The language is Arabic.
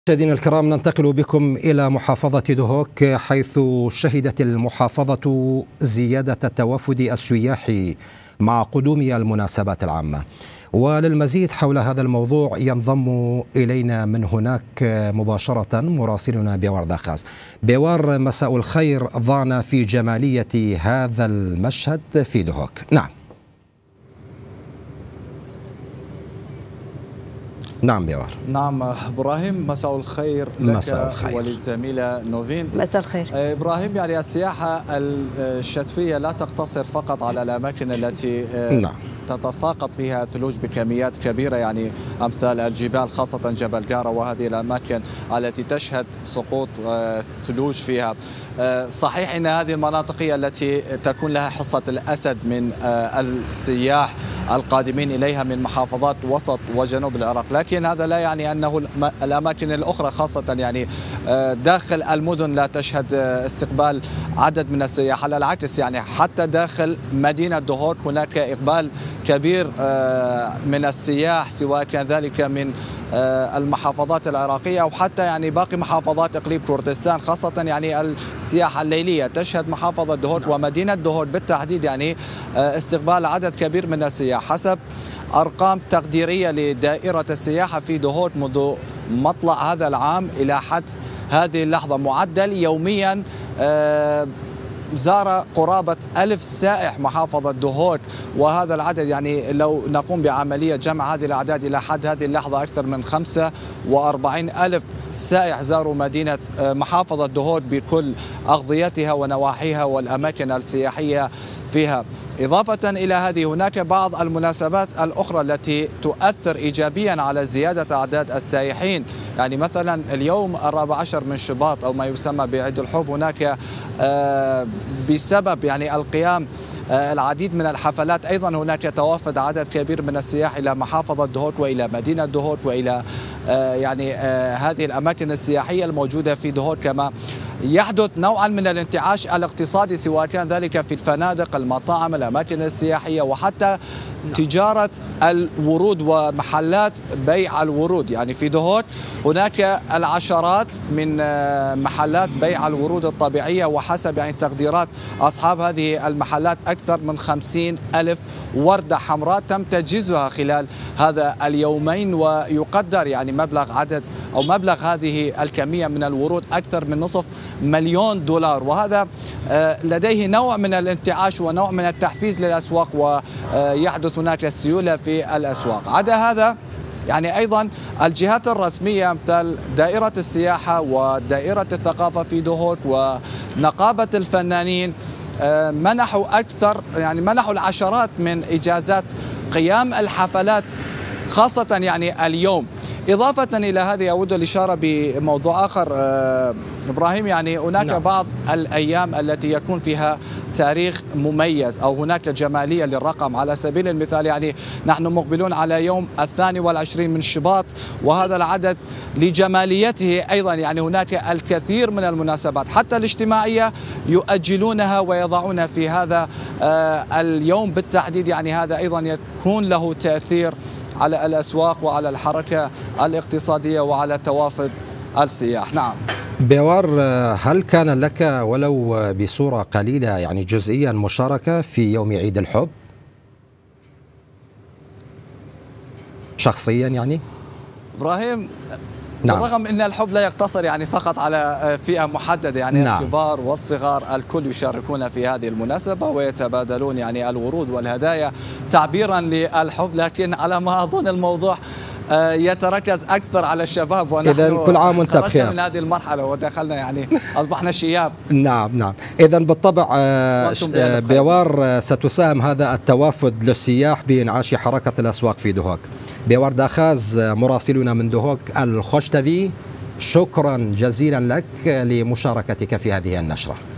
مشاهدينا الكرام، ننتقل بكم إلى محافظة دهوك، حيث شهدت المحافظة زيادة توافد السياح مع قدوم المناسبات العامة. وللمزيد حول هذا الموضوع ينضم إلينا من هناك مباشرة مراسلنا بيوار داخاز. بيوار، مساء الخير. ضعنا في جمالية هذا المشهد في دهوك. نعم بيوار. نعم إبراهيم، مساء الخير لك وللزميلة نوفين. مساء الخير إبراهيم، يعني السياحة الشتوية لا تقتصر فقط على الأماكن التي تتساقط فيها ثلوج بكميات كبيرة، يعني أمثال الجبال، خاصة جبل قارة وهذه الأماكن التي تشهد سقوط ثلوج فيها. صحيح أن هذه المناطق هي التي تكون لها حصة الأسد من السياح القادمين إليها من محافظات وسط وجنوب العراق، لكن هذا لا يعني أنه الأماكن الأخرى خاصة يعني داخل المدن لا تشهد استقبال عدد من السياح. على العكس، يعني حتى داخل مدينة دهوك هناك إقبال كبير من السياح، سواء كان ذلك من المحافظات العراقية أو حتى يعني باقي محافظات إقليم كردستان، خاصة يعني السياحة الليلية تشهد محافظة دهوك ومدينة دهوك بالتحديد يعني استقبال عدد كبير من السياح. حسب أرقام تقديرية لدائرة السياحة في دهوك منذ مطلع هذا العام إلى حد هذه اللحظة، معدل يوميا زار قرابة 1000 سائح محافظة دهوك، وهذا العدد يعني لو نقوم بعملية جمع هذه الأعداد إلى حد هذه اللحظة أكثر من 45,000 سائح زاروا مدينة محافظة دهوك بكل أغذيتها ونواحيها والأماكن السياحية فيها. إضافة إلى هذه هناك بعض المناسبات الأخرى التي تؤثر إيجابيا على زيادة أعداد السائحين، يعني مثلا اليوم 14 من شباط أو ما يسمى بعيد الحب، هناك بسبب يعني القيام العديد من الحفلات أيضا هناك توافد عدد كبير من السياح إلى محافظة دهوك وإلى مدينة دهوك وإلى يعني هذه الأماكن السياحية الموجودة في دهوك، كما يحدث نوعا من الانتعاش الاقتصادي، سواء كان ذلك في الفنادق، المطاعم، الأماكن السياحية، وحتى تجارة الورود ومحلات بيع الورود. يعني في دهوك هناك العشرات من محلات بيع الورود الطبيعية، وحسب يعني تقديرات أصحاب هذه المحلات أكثر من 50,000 وردة حمراء تم تجهيزها خلال هذا اليومين، ويقدر يعني مبلغ هذه الكمية من الورود أكثر من نصف مليون دولار، وهذا لديه نوع من الانتعاش ونوع من التحفيز للأسواق، ويحدث هناك سيولة في الأسواق. عدا هذا يعني أيضا الجهات الرسمية مثل دائرة السياحة ودائرة الثقافة في دهوك ونقابة الفنانين منحوا العشرات من إجازات قيام الحفلات، خاصة يعني اليوم. إضافة إلى هذه أود الإشارة بموضوع آخر إبراهيم، يعني هناك بعض الأيام التي يكون فيها تاريخ مميز أو هناك جمالية للرقم. على سبيل المثال يعني نحن مقبلون على يوم 22 من شباط، وهذا العدد لجماليته أيضا يعني هناك الكثير من المناسبات حتى الاجتماعية يؤجلونها ويضعون في هذا اليوم بالتحديد، يعني هذا أيضا يكون له تأثير على الأسواق وعلى الحركة الاقتصادية وعلى توافد السياح. نعم بيوار، هل كان لك ولو بصورة قليلة يعني جزئيا مشاركة في يوم عيد الحب شخصيا يعني؟ إبراهيم، بالرغم أن الحب لا يقتصر يعني فقط على فئة محددة، يعني الكبار والصغار الكل يشاركون في هذه المناسبة ويتبادلون يعني الورود والهدايا تعبيرا للحب، لكن على ما أظن الموضوع يتركز أكثر على الشباب، ونحن إذن كل عام وأنت بخير من هذه المرحلة ودخلنا يعني أصبحنا شياب. نعم إذن بالطبع بيوار ستساهم هذا التوافد للسياح بإنعاش حركة الأسواق في دهوك. بيوار داخاز مراسلنا من دهوك الخوشتفي، شكرا جزيلا لك لمشاركتك في هذه النشرة.